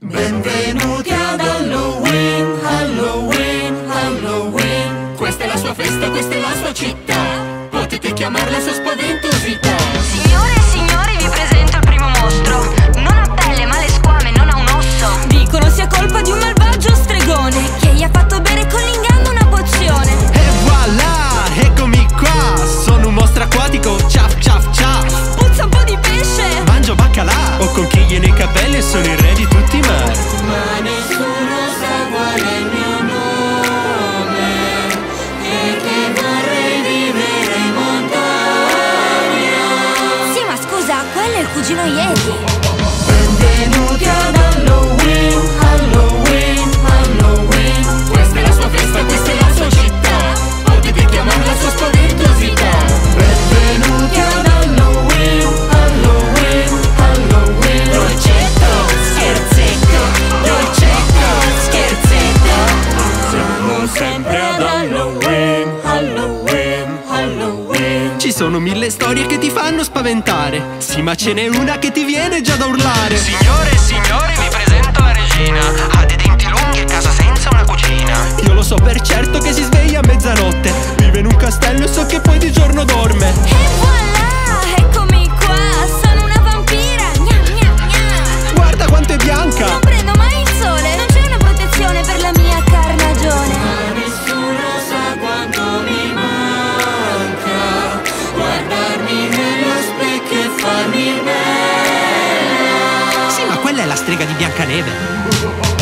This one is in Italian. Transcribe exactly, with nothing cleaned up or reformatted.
Benvenuti ad Halloween, Halloween, Halloween. Questa è la sua festa, questa è la sua città. Potete chiamarla sua spaventosità. Signore e signori, vi presento il primo mostro. Non ha pelle ma le squame, non ha un osso. Dicono sia colpa di un malvagio stregone che gli ha fatto bere con l'inganno una pozione. E voilà, eccomi qua. Sono un mostro acquatico, ciaf ciaf ciaf. Puzza un po' di pesce, mangio baccalà. Ho conchiglie nei capelli e sono il re di tutti i mari. Ma nessuno sa qual è il mio nome e che vorrei vivere in montagna. Sì, ma scusa, quello è il cugino Yeti. Benvenuti ad Halloween, Halloween, Halloween. Questa è la sua festa, questa è la sua città. Potete chiamarla sua spaventosità. Benvenuti ad Halloween, Halloween, Halloween. Dolcetto, scherzetto, dolcetto, scherzetto. Siamo sempre ad Halloween, Halloween, Halloween. Ci sono mille storie che ti fanno spaventare. Sì, ma ce n'è una che ti viene già da urlare. Signore e signori, vi presento la regina. Ha dei denti lunghi e casa senza una cucina. Io lo so per certo che si sveglia a mezzanotte. Vive in un castello e so che poi di giorno dorme. E voilà, eccomi qua, sono una vampira. Gna gna gna. Guarda quanto è bianca. Non prendo mai il sole, non c'è una protezione per la mia carnagione. Ma nessuno sa quanto mi manca guardarmi nello specchio e farmi bella. Sì, ma quella è la strega di Biancaneve.